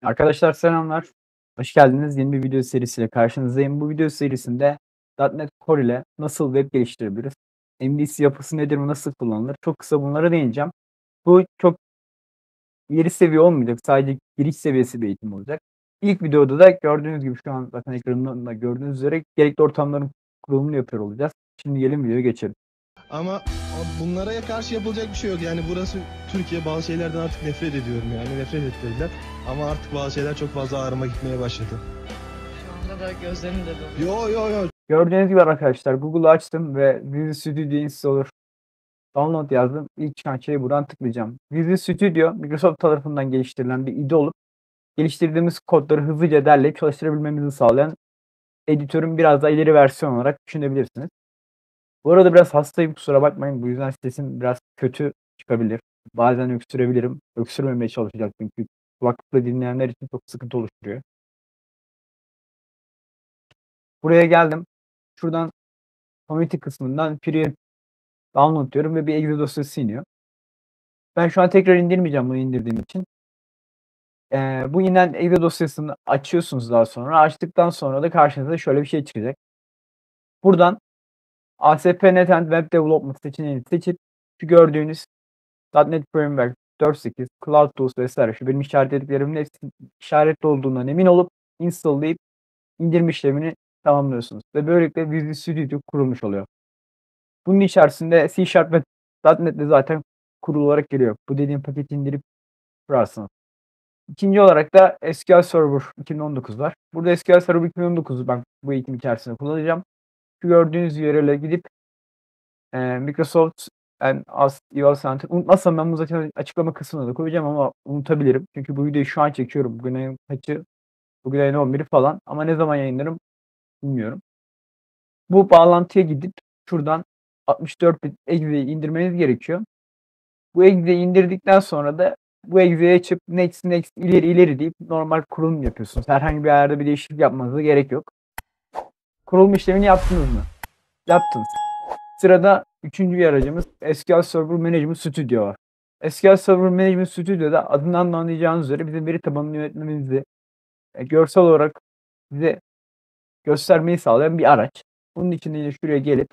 Arkadaşlar selamlar. Hoş geldiniz. Yeni bir video serisiyle karşınızdayım. Bu video serisinde .NET Core ile nasıl web geliştirebiliriz? MVC yapısı nedir ve nasıl kullanılır? Çok kısa bunlara değineceğim. Bu çok ileri seviye olmayacak. Sadece giriş seviyesi bir eğitim olacak. İlk videoda da gördüğünüz gibi şu an zaten ekranımda gördüğünüz üzere gerekli ortamların kurulumunu yapıyor olacağız. Şimdi gelin videoya geçelim. Ama bunlara karşı yapılacak bir şey yok. Yani burası Türkiye, bazı şeylerden artık nefret ediyorum yani. Nefret ettirdiler. Ama artık bazı şeyler çok fazla ağrıma gitmeye başladı. Şu anda da gözlerim de doluyor. Yo. Gördüğünüz gibi arkadaşlar Google'u açtım ve Visual Studio Installer download yazdım. İlk çıkan şeye buradan tıklayacağım. Visual Studio Microsoft tarafından geliştirilen bir IDE olup geliştirdiğimiz kodları hızlıca derleyip çalıştırabilmemizi sağlayan editörün biraz daha ileri versiyon olarak düşünebilirsiniz. Bu arada biraz hastayım, kusura bakmayın. Bu yüzden sesim biraz kötü çıkabilir. Bazen öksürebilirim. Öksürmemeye çalışacağım çünkü kulaklıkla dinleyenler için çok sıkıntı oluşturuyor. Buraya geldim. Şuradan community kısmından free download diyorum ve bir exe dosyası iniyor. Ben şu an tekrar indirmeyeceğim bunu indirdiğim için. Bu inen exe dosyasını açıyorsunuz daha sonra. Açtıktan sonra da karşınıza şöyle bir şey çıkacak. Buradan ASP.NET and Web Development seçeneğini seçip şu gördüğünüz .NET Framework 4.8, Cloud Tools vesaire şu benim işaretlediklerimin hepsinin işaretli olduğundan emin olup install'layıp indirme işlemini tamamlıyorsunuz. Ve böylelikle Visual Studio kurulmuş oluyor. Bunun içerisinde C# ve .NET de zaten kurulu geliyor. Bu dediğim paketi indirip kurarsınız. İkinci olarak da SQL Server 2019 var. Burada SQL Server 2019'u ben bu eğitim içerisinde kullanacağım. Şu gördüğünüz URL'e gidip Microsoft and Us Eval Center. Unutmazsam ben bunu zaten açıklama kısmına da koyacağım ama unutabilirim. Çünkü bu videoyu şu an çekiyorum. Bugün ayın kaçı? Bugün ayın 11'i falan. Ama ne zaman yayınlarım bilmiyorum. Bu bağlantıya gidip şuradan 64 bit exe'yi indirmeniz gerekiyor. Bu exe'yi indirdikten sonra da bu exe'yi açıp next ileri deyip normal kurulum yapıyorsunuz. Herhangi bir yerde bir değişiklik yapmanıza gerek yok. Kurulum işlemini yaptınız mı? Yaptınız. Sırada üçüncü bir aracımız SQL Server Management Studio var. SQL Server Management Studio'da adından da anlayacağınız üzere bizim veri tabanını yönetmemizi görsel olarak bize göstermeyi sağlayan bir araç. Bunun için de şuraya gelip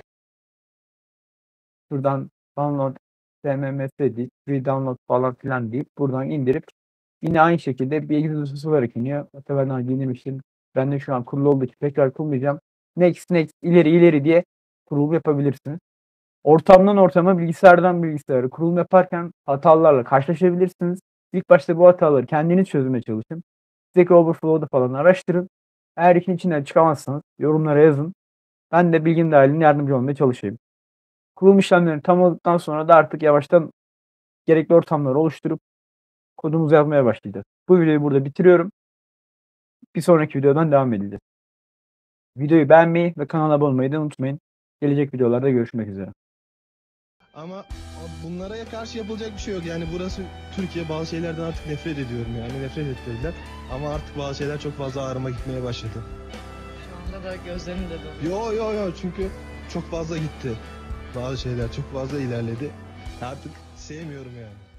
şuradan download CMS deyip free download falan filan deyip buradan indirip yine aynı şekilde bir exe dosyası olarak iniyor. Hatta ben daha indirmiştim. Ben de şu an kurulu olduğu için tekrar kurmayacağım. Next ileri diye kurulu yapabilirsiniz. Ortamdan ortama, bilgisayardan bilgisayara kurulum yaparken hatalarla karşılaşabilirsiniz. İlk başta bu hataları kendiniz çözmeye çalışın. Stack Overflow'da falan araştırın. Eğer işin içinden çıkamazsanız yorumlara yazın. Ben de bilgim dahilinde yardımcı olmaya çalışayım. Kurulum işlemlerini tamamladıktan sonra da artık yavaştan gerekli ortamları oluşturup kodumuzu yazmaya başlayacağız. Bu videoyu burada bitiriyorum. Bir sonraki videodan devam edeceğiz. Videoyu beğenmeyi ve kanala abone olmayı da unutmayın. Gelecek videolarda görüşmek üzere. Ama bunlara karşı yapılacak bir şey yok. Yani burası Türkiye, bazı şeylerden artık nefret ediyorum yani. Nefret ettirdiler. Ama artık bazı şeyler çok fazla ağrıma gitmeye başladı. Şu anda da gözlerim de doluyor. Yo çünkü çok fazla gitti. Bazı şeyler çok fazla ilerledi. Artık sevmiyorum yani.